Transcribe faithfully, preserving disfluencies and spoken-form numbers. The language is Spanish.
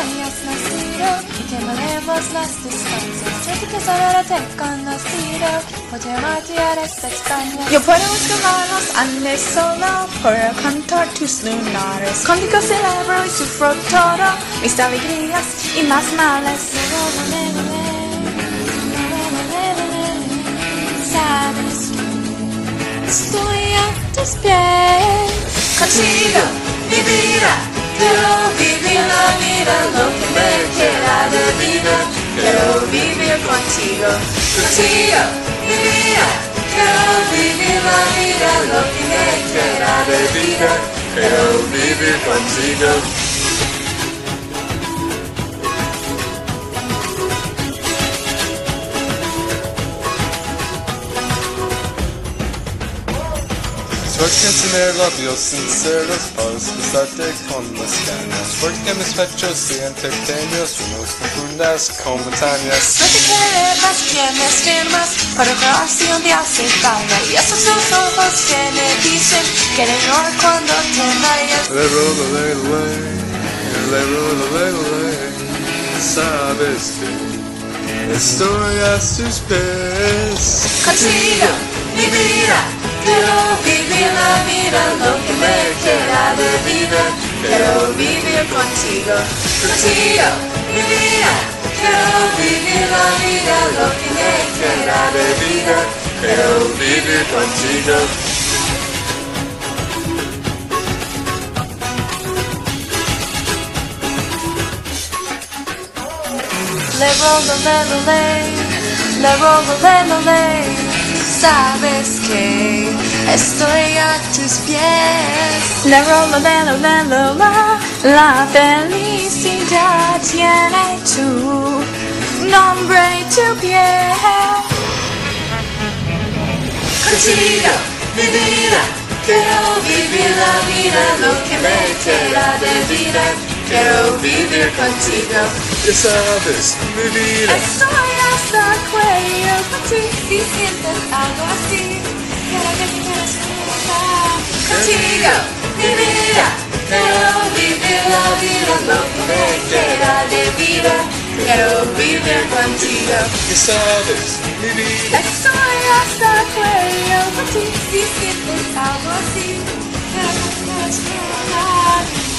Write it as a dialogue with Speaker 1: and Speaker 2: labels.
Speaker 1: extrañas nacido y quemaremos las distancias. Siento que sonarte con nacido, por llamarte eres extraña. Yo puedo escapar los Andes solo por cantar tus lunares. Contigo celebro y sufro todo, mis alegrías y más males. Sabes que estoy a tus pies. Contigo mi vida, quiero vivir la vida, lo que me queda de vida, quiero vivir contigo. Contigo mi vida, quiero vivir la vida, lo que me queda de vida, quiero vivir contigo.
Speaker 2: Porque tener labios sinceros para expresarte con las ganas. Porque mis pechos sean pequeños, unos profundas como montañas.
Speaker 1: No te quedas que me firmas, para oración de hace falta. Y esos dos ojos que me dicen que de no cuando te vayas.
Speaker 2: Le rodo, le le, le rodo, le le. Sabes que estoy a tus pies.
Speaker 1: Contigo, mi vida, quiero vivir la vida, lo que me queda de vida, quiero vivir contigo. Contigo, mi vida, quiero vivir la vida, lo que me queda de vida, quiero vivir contigo. Le rolo, le lo, le, le rolo, le lo, le. Sabes que estoy a tus pies. Le rolo, le lo, le lo, la. La felicidad tiene tu nombre y tu piel. Contigo, mi vida, quiero vivir la vida, lo que me queda de vida, quiero vivir contigo.
Speaker 2: Ya sabes, mi vida,
Speaker 1: estoy hasta el cuello por ti, si sientes algo así, quiero que me quieras contar. Contigo, mi vida, quiero vivir la vida, lo que me queda de vida, quiero vivir contigo.
Speaker 2: ya sabes, mi vida,
Speaker 1: Estoy hasta el cuello por ti, si sientes algo así, quiero que me quieras contar.